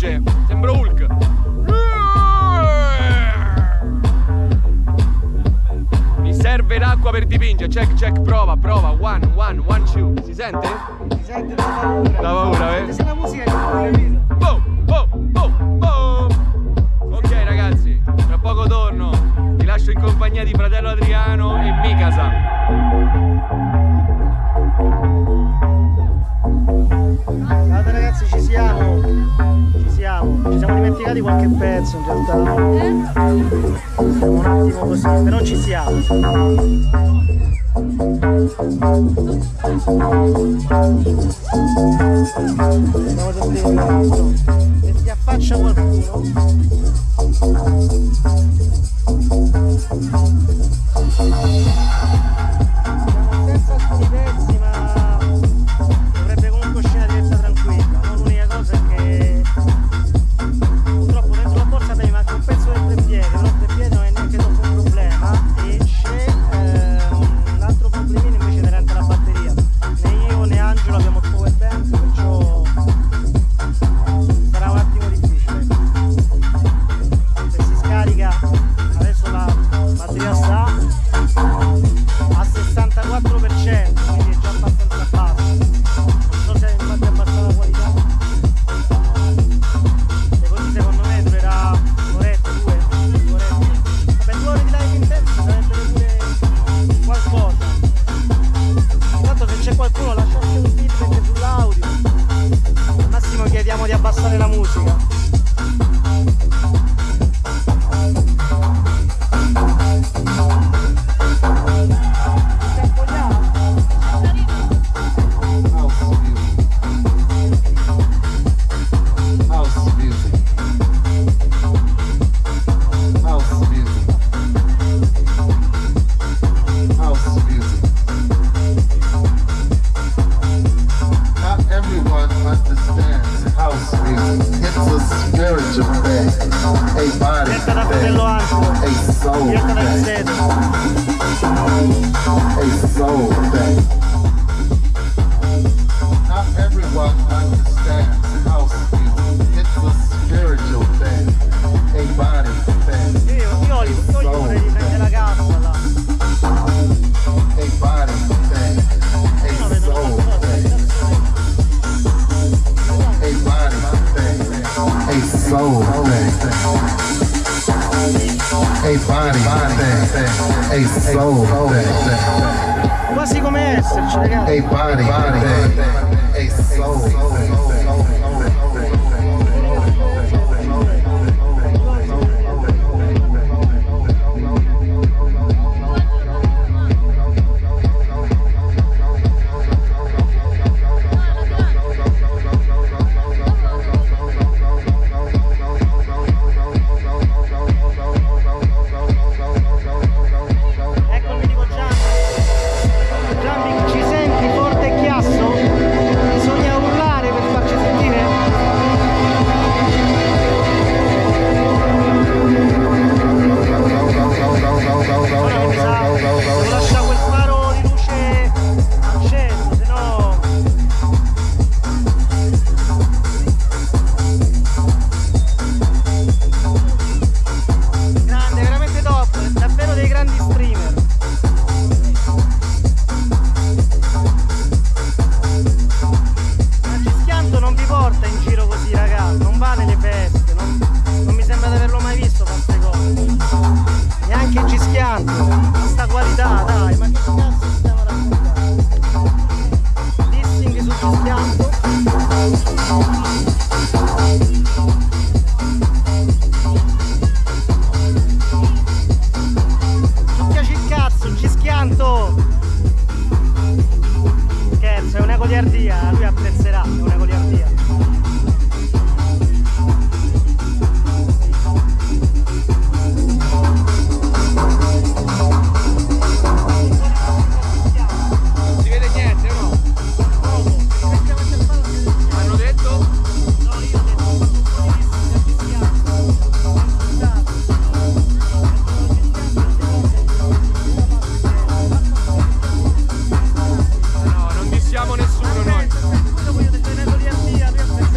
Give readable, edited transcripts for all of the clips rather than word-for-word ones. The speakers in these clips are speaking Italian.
dipinge, sembra Hulk. Mi serve l'acqua per dipingere. Check, check, prova, prova. One, two. Si sente? Si sente da paura. Da paura, eh? Se la musica che non hai capito. Ok ragazzi, tra poco torno. Vi lascio in compagnia di fratello Adriano e Mikasa. Guardate ragazzi, ci siamo dimenticati qualche pezzo in realtà. Siamo un attimo così, però ci siamo. Andiamo da dire se si affaccia qualcuno. Siamo senza alcuni pezzi, ma dovrebbe comunque uscire una diretta tranquilla. Non l'unica cosa è che purtroppo dentro la borsa mi manca un pezzo del treppiede, però il treppiede non è neanche troppo un problema e c'è un altro problemino invece inerente alla batteria. Né io né Angelo abbiamo il power bank, perciò sarà un attimo difficile. Se si scarica, adesso la batteria sta a 64%, quindi è già abbastanza basso. Non so se infatti abbassa la qualità. E così secondo me durerà un'oretta, due orette. Vabbè, 2 ore di live intenso sarebbe pure qualcosa. Intanto se c'è qualcuno lasciate un feedback sull'audio. Al massimo chiediamo di abbassare la musica. Cerca da fratello Angelo, cerca da Vicedo. Not everyone understands house music. It's a spiritual thing, a body thing. Io gli vorrei riprendere la cassa là. A body thing, a soul thing. A body thing, a soul thing. A body thing, a soul thing. Quasi come esserci, ragazzi. A body thing, a soul thing. Ci senti forte e chiasso? Bisogna urlare per farci sentire? Ora mi sa, devo lasciare quel faro di luce acceso, se no... Grande, veramente top, davvero dei grandi streamer. Non vi porta in giro così, ragazzi, non va nelle feste, non mi sembra di averlo mai visto fare queste cose. Neanche Gischianto, a sta qualità, dai, ma che cazzo stiamo raccontando? Dissing su Gischianto. Succhiaci il cazzo, Gischianto! Scherzo, è una goliardia, lui apprezzerà, è una goliardia. Non si vede niente, o no? Hanno detto? No, io ho detto un po' di No, non dissiamo nessuno noi. Io voglio tenere goliardia,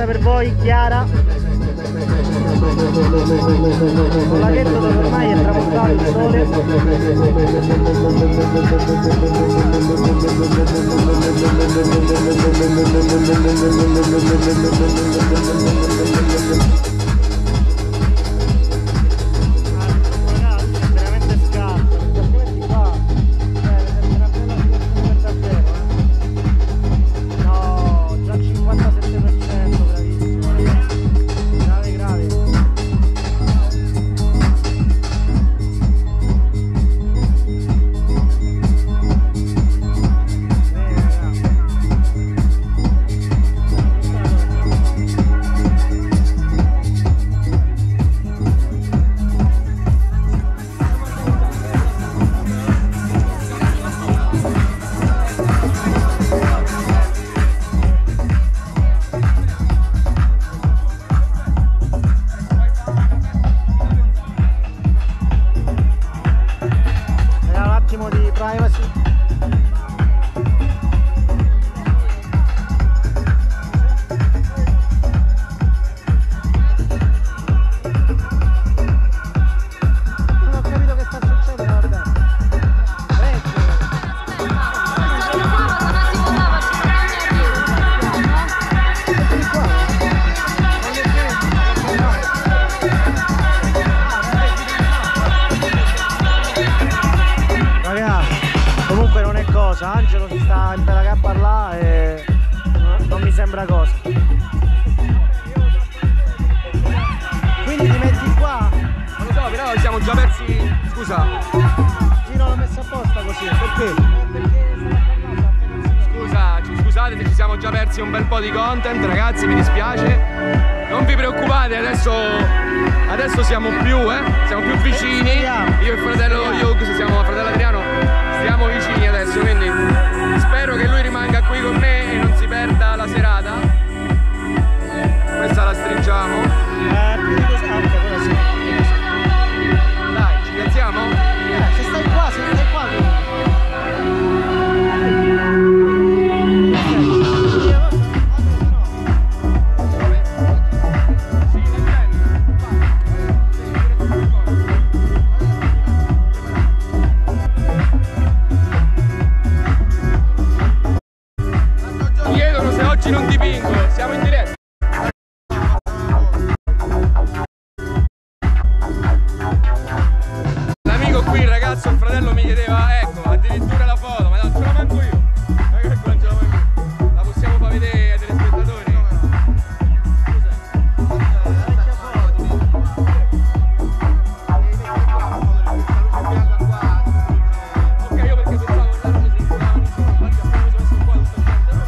per voi, Chiara. Un laghetto dove ormai è tramontato il sole. Angelo si sta imparando a parlare e non mi sembra cosa. Quindi ti metti qua? Non lo so, però siamo già persi. Scusa. Sì, non l'ho messa apposta così. Perché? Scusate se ci siamo già persi un bel po' di content, ragazzi, mi dispiace. Non vi preoccupate, adesso siamo più vicini. Io e fratello Hughes, fratello Adriano, stiamo vicini adesso, quindi spero che lui rimanga qui con me e non si perda la serata. Questa la stringiamo. Dai, ci piazziamo? Se stai qua. Non dipingo, siamo in diretta. L'amico qui, il ragazzo, il fratello mi chiedeva, ecco, addirittura la foto, ma non ce la manco io. Ecco, non ce la manco io. La possiamo far vedere ai telespettatori? Ok, io perché pensavo che l'hanno messo qua, infatti abbiamo messo qua tutto il tempo.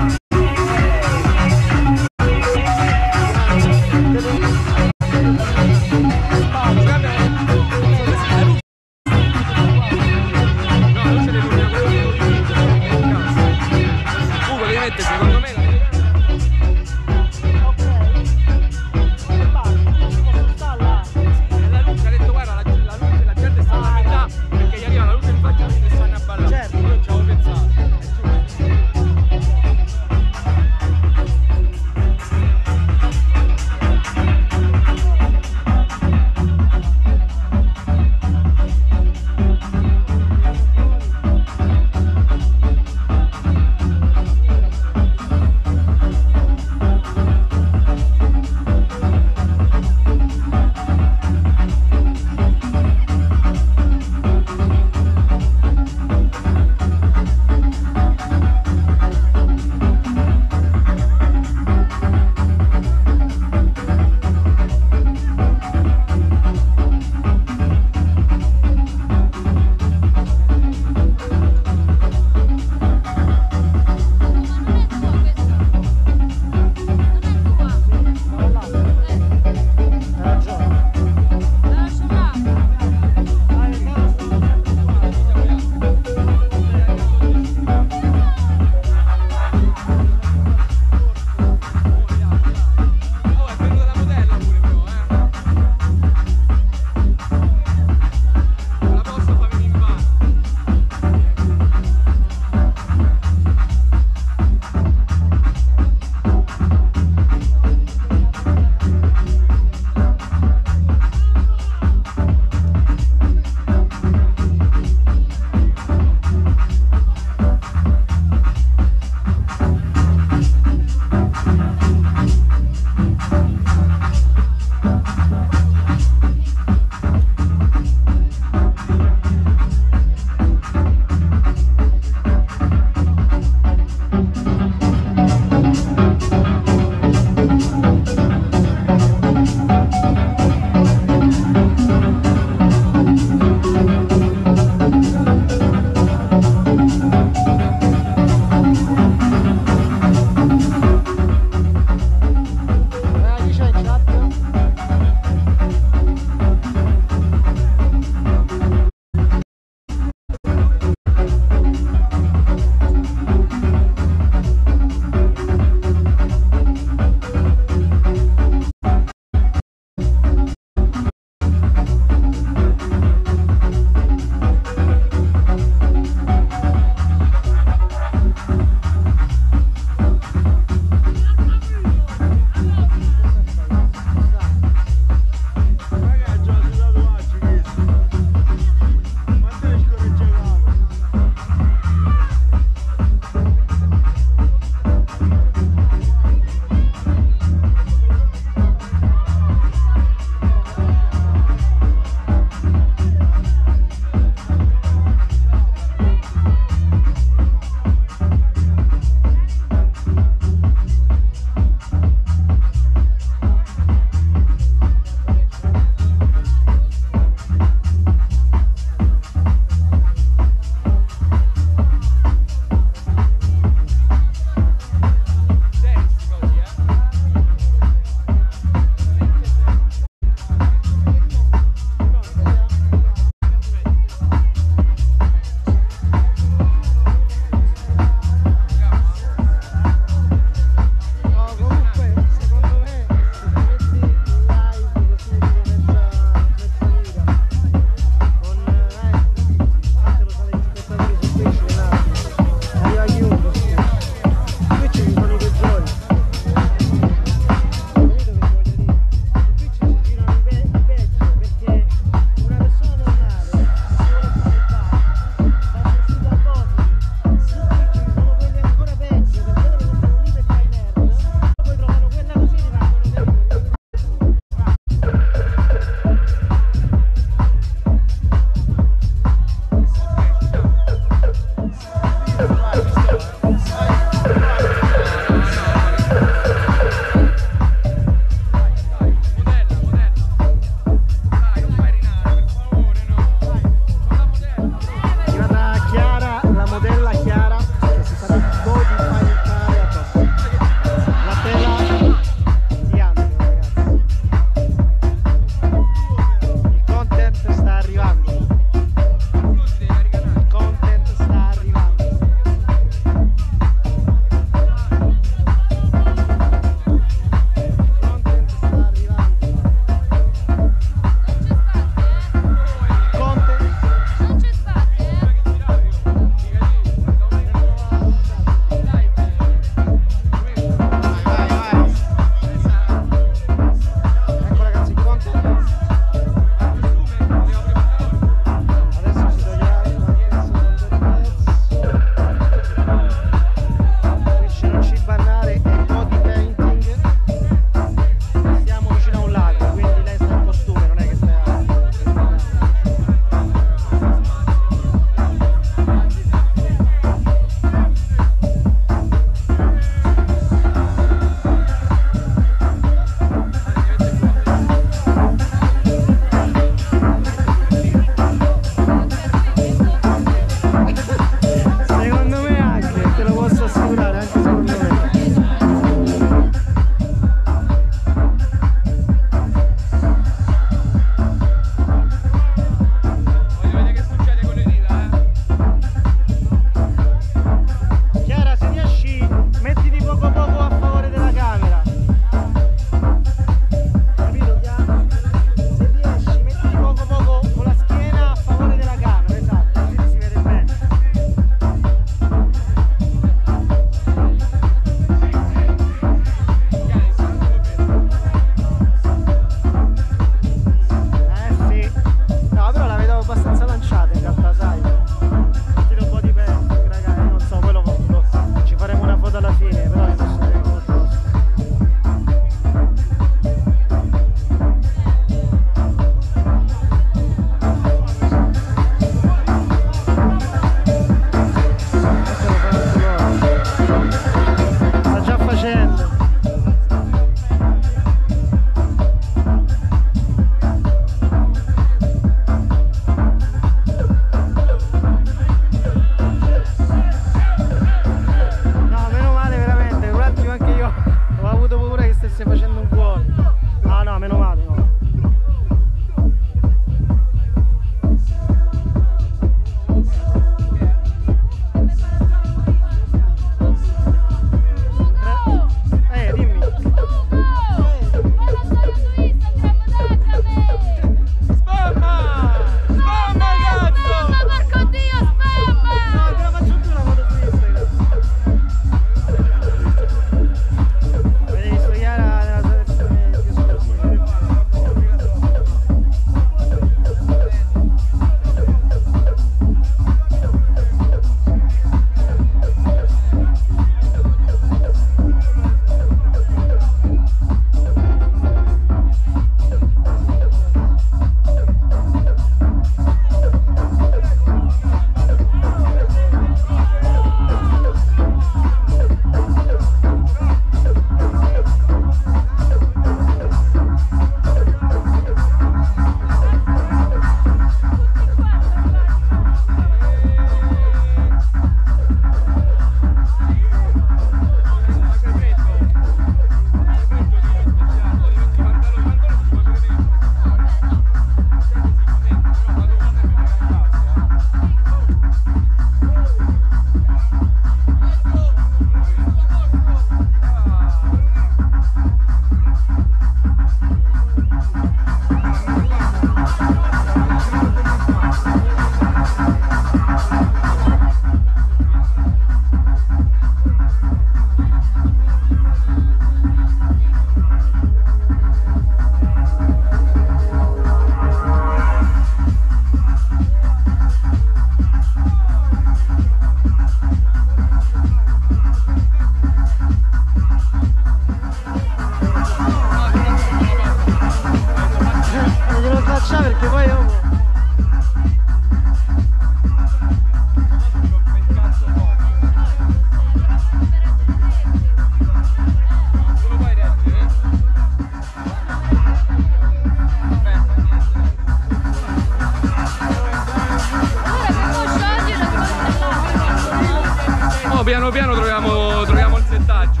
piano piano troviamo il settaggio.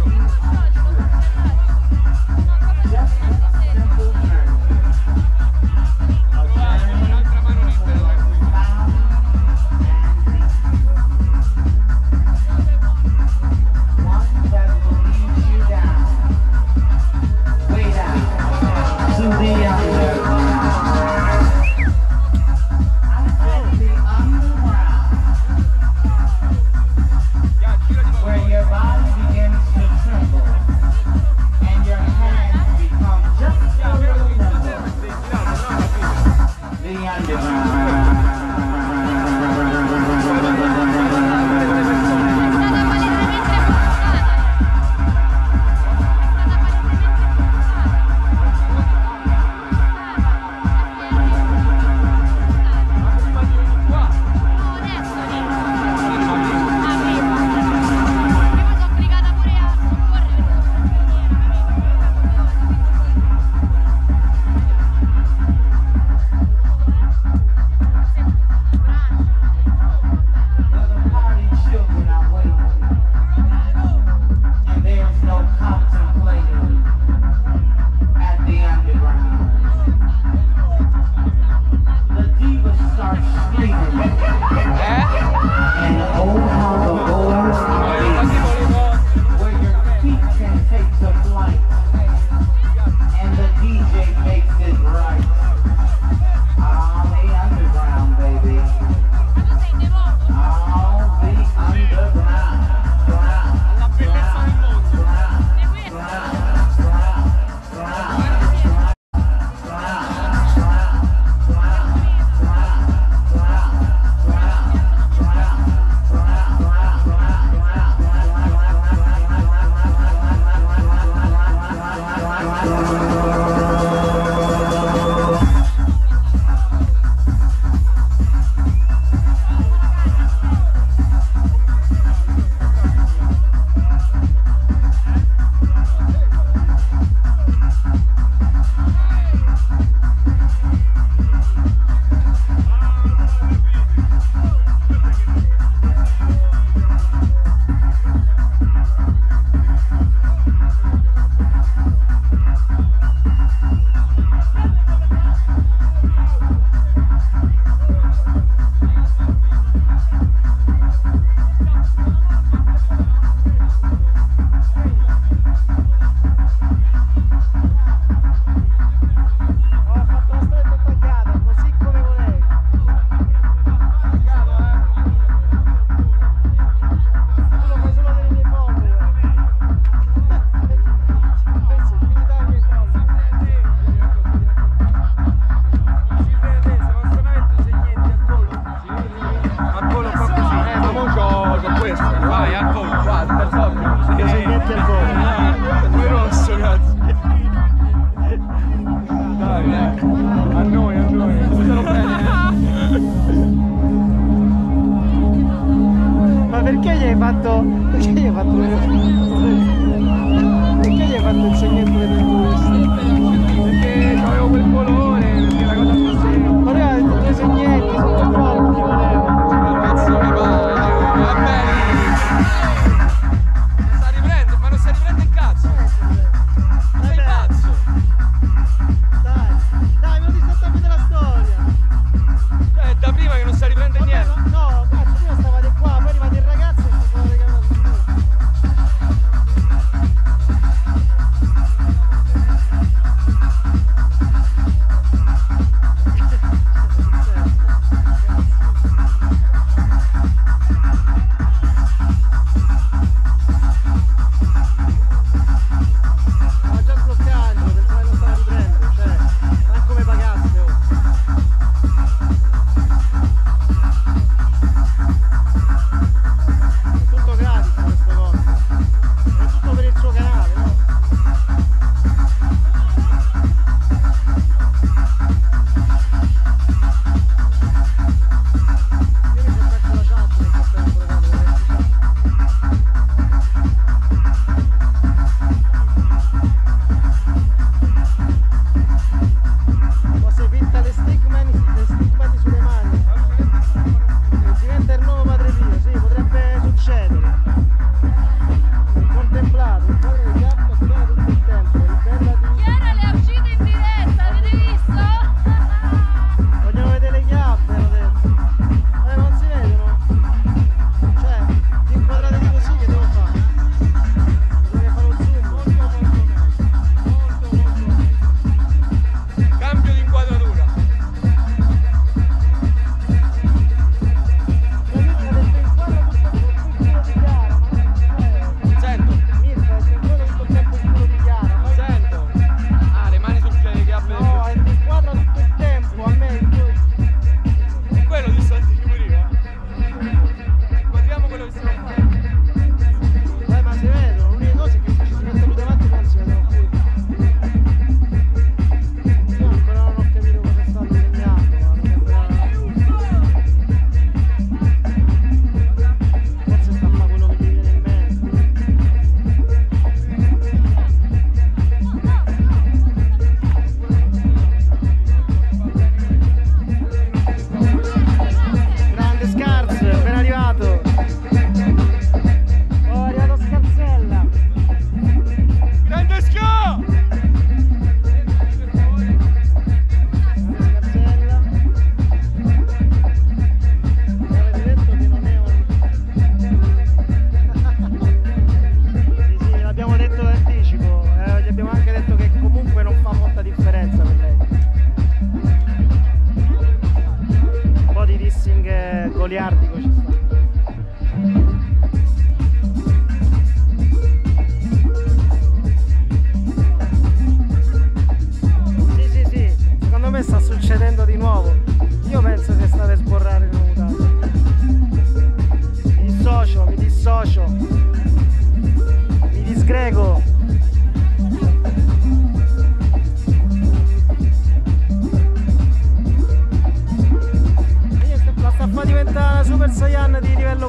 Un'altra mano libera,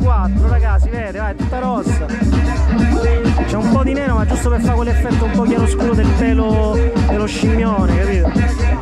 24, ragazzi, vede, vai, è tutta rossa. C'è un po' di nero, ma giusto per fare quell'effetto un po' chiaroscuro del pelo dello scimmione, capito?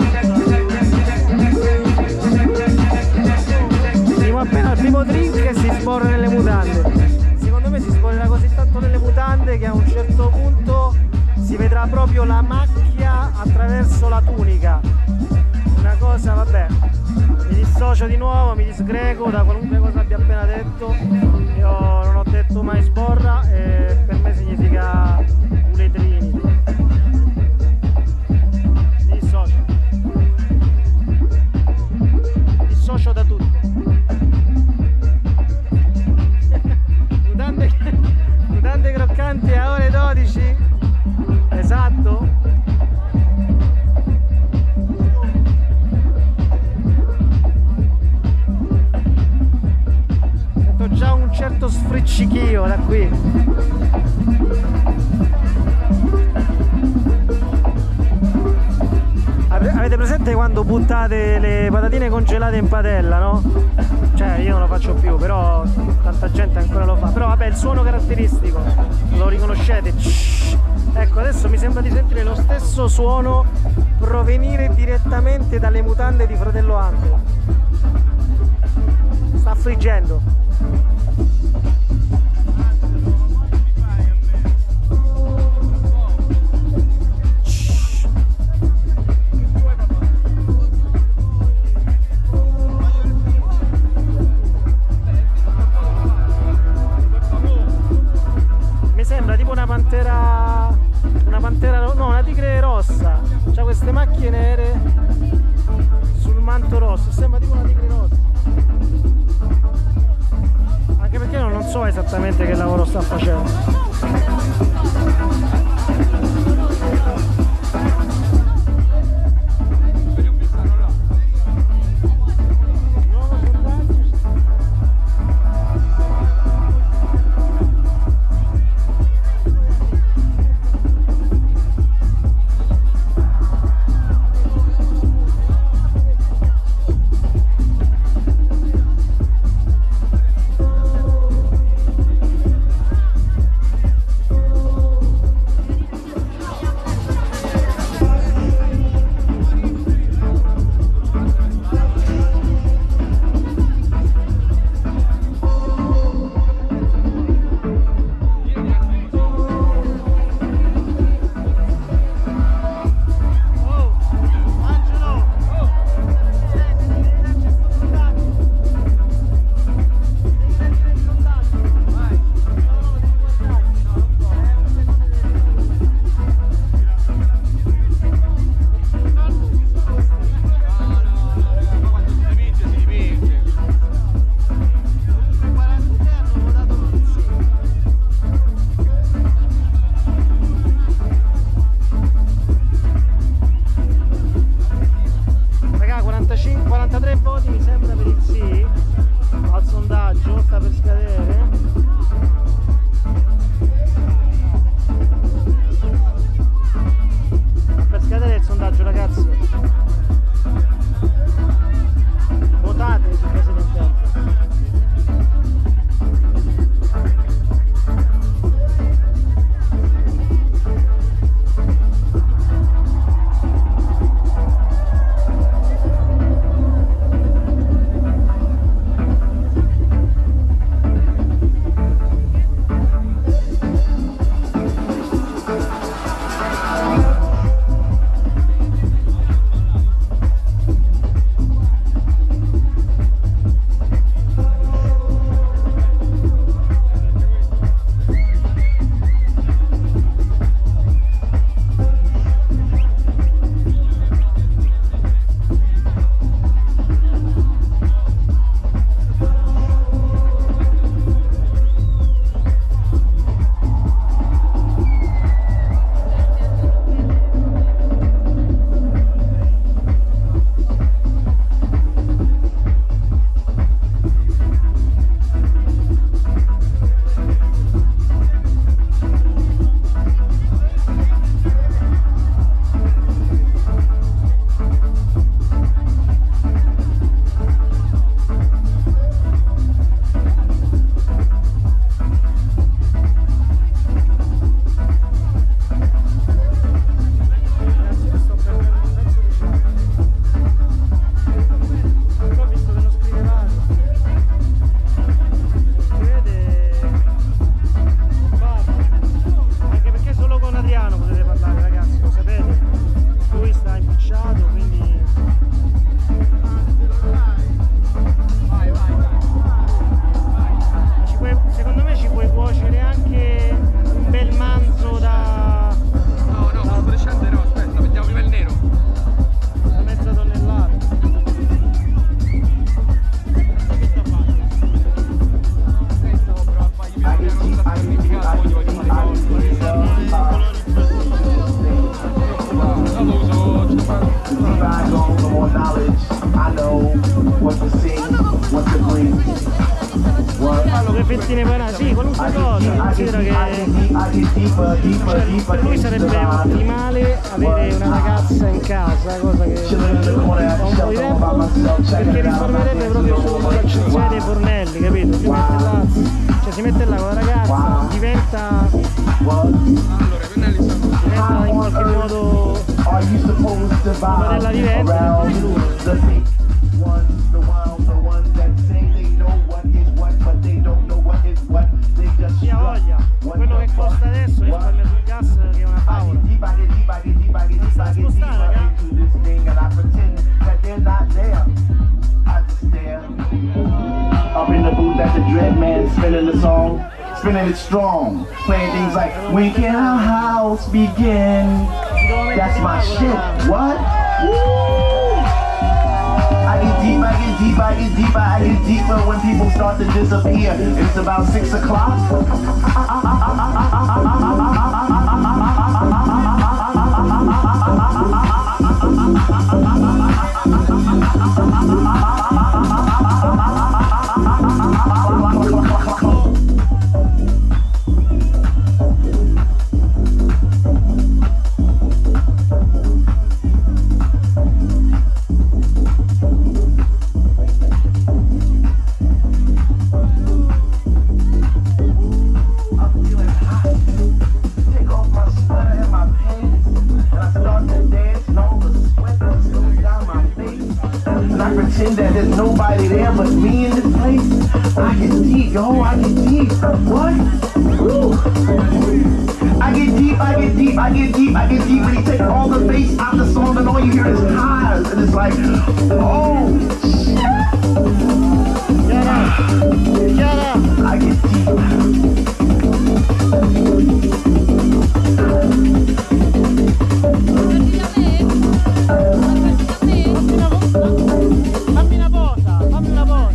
Siamo appena al primo drink e si sborra nelle mutande. Secondo me si sborrerà così tanto nelle mutande che a un certo punto si vedrà proprio la macchia attraverso la tunica. Una cosa, vabbè, mi dissocio di nuovo, mi disgrego da qualunque cosa abbia appena detto. Io non ho detto mai sborra e per me significa uletrini. Mi dissocio. Mi dissocio da tutto. Mutande croccanti a ore 12. Esatto. Sento già un certo sfriccichio da qui. Avete presente quando buttate le patatine congelate in padella, no? Cioè io non lo faccio più, però tanta gente ancora lo fa. Però vabbè, il suono caratteristico lo riconoscete? Ecco, adesso mi sembra di sentire lo stesso suono provenire direttamente dalle mutande di fratello Angelo. Sta friggendo. Mi sembra tipo una pantera, no, una tigre rossa. C'ha queste macchie nere sul manto rosso, sembra tipo una tigre rossa. Anche perché non so esattamente che lavoro sta facendo. Fallo, che fettine panate, sì, qualunque cosa. Considera che per lui sarebbe ottimale avere una ragazza in casa, cosa che fa un po' di tempo, perché risparmierebbe proprio sull'accensione dei fornelli, capito? Si mette là con la ragazza, diventa in qualche modo una padella vivente di lui. Sì, ha voglia, quello che costa adesso risparmia sul gas che è una favola. Non sta a spostare, raga. Up in the booth at the Dread Man, spinning the song, spinning it strong, playing things like when can our house begin? That's my shit. What? Woo! I get deep, I get deep, I get deeper, I get deeper when people start to disappear. It's about 6 o'clock. That there's nobody there but me in this place. I get deep, yo, I get deep. What? Woo. I get deep, I get deep, I get deep, I get deep. When he takes all the bass out the song and all you hear is highs. And it's like, oh, shit. Get up. I get deep. Fammi una posa, fammi una posa.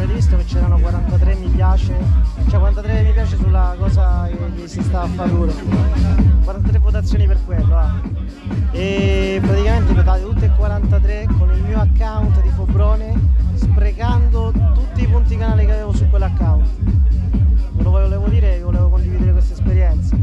avete visto che c'erano 43 mi piace, cioè 43 mi piace sulla cosa che gli si stava a fare loro, 43 votazioni per quello, e praticamente votate tutte e 43 con il mio account di Fobrone, sprecando tutti i punti canale che avevo su quell'account. Ve lo volevo dire, vi volevo condividere questa esperienza.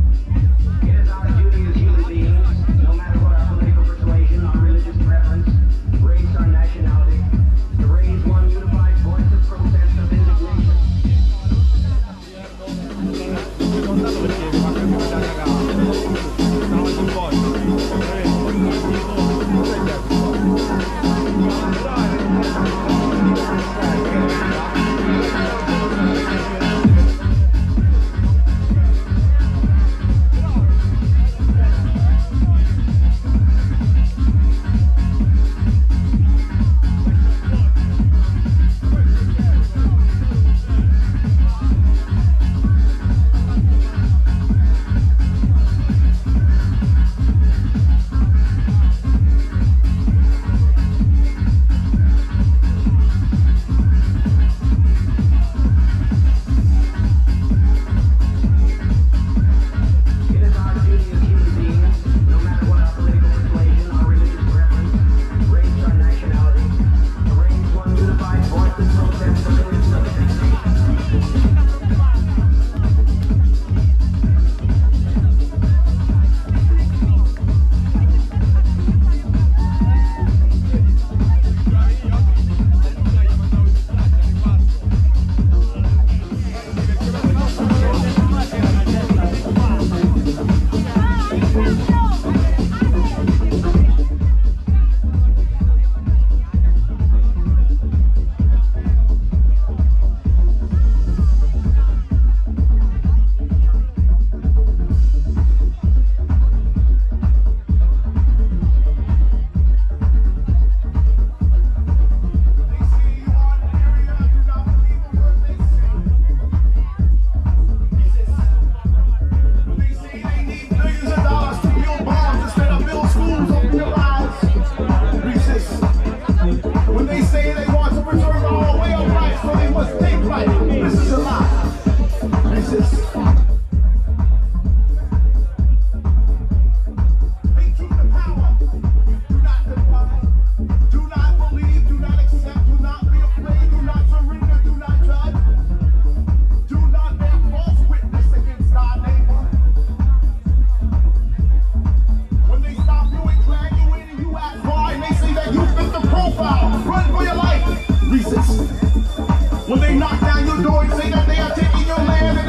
When they knock down your door and say that they are taking your land